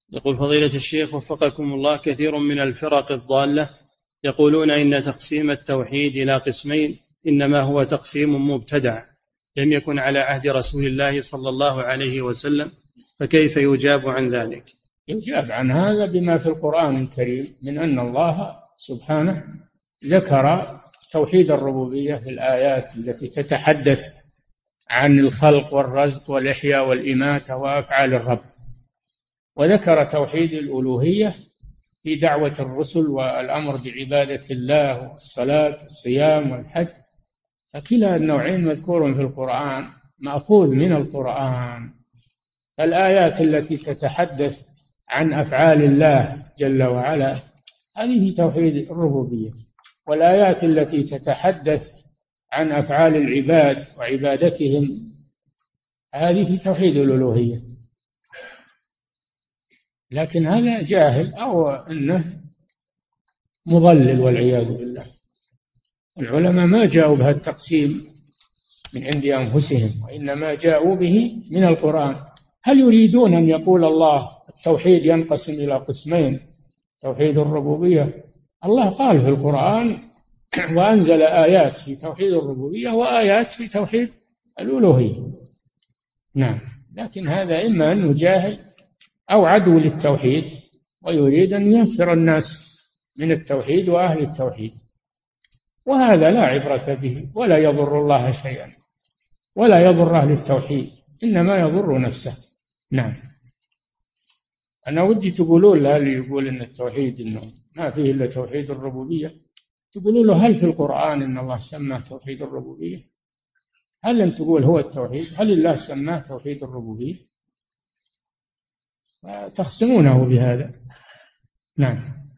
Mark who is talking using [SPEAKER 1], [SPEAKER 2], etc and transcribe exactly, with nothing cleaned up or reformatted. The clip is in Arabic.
[SPEAKER 1] يقول فضيلة الشيخ وفقكم الله، كثير من الفرق الضالة يقولون إن تقسيم التوحيد إلى قسمين إنما هو تقسيم مبتدع لم يكن على عهد رسول الله صلى الله عليه وسلم، فكيف يجاب عن ذلك؟
[SPEAKER 2] يجاب عن هذا بما في القرآن الكريم من أن الله سبحانه ذكر توحيد الربوبية في الآيات التي تتحدث عن الخلق والرزق والإحياء والإماتة وأفعال الرب، وذكر توحيد الألوهية في دعوة الرسل والأمر بعبادة الله والصلاة والصيام والحج، فكلا النوعين مذكور في القرآن مأخوذ من القرآن. الآيات التي تتحدث عن أفعال الله جل وعلا هذه توحيد الربوبية، والآيات التي تتحدث عن أفعال العباد وعبادتهم هذه في توحيد الألوهية. لكن هذا جاهل أو أنه مضلل والعياذ بالله. العلماء ما جاءوا بهذا التقسيم من عند أنفسهم، وإنما جاءوا به من القرآن. هل يريدون أن يقول الله التوحيد ينقسم إلى قسمين، توحيد الربوبية؟ الله قال في القرآن وأنزل آيات في توحيد الربوبية وآيات في توحيد الألوهية. نعم، لكن هذا إما أنه جاهل أو عدو للتوحيد ويريد أن ينفر الناس من التوحيد وأهل التوحيد، وهذا لا عبرة به ولا يضر الله شيئا ولا يضر أهل التوحيد، إنما يضر نفسه. نعم. أنا ودي تقولون له اللي يقول إن التوحيد إنه ما فيه إلا توحيد الربوبية، تقولوا له هل في القرآن إن الله سماه توحيد الربوبية؟ هل أن تقول هو التوحيد؟ هل الله سماه توحيد الربوبية؟ تخصمونه بهذا. نعم.